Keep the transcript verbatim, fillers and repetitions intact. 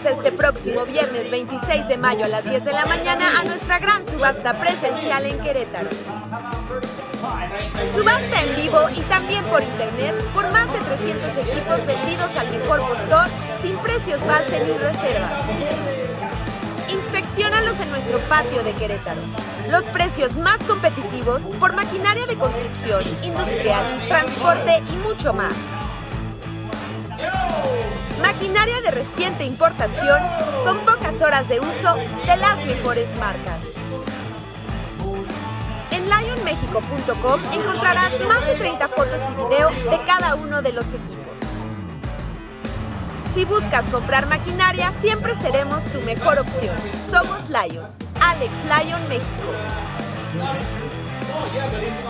invitamos este próximo viernes veintiséis de mayo a las diez de la mañana a nuestra gran subasta presencial en Querétaro. Subasta en vivo y también por internet por más de trescientos equipos vendidos al mejor postor, sin precios base ni reservas. Inspecciónalos en nuestro patio de Querétaro. Los precios más competitivos por maquinaria de construcción, industrial, transporte y mucho más. Maquinaria de reciente importación con pocas horas de uso de las mejores marcas. En lion mexico punto com encontrarás más de treinta fotos y video de cada uno de los equipos. Si buscas comprar maquinaria, siempre seremos tu mejor opción. Somos Lion. Alex Lion México.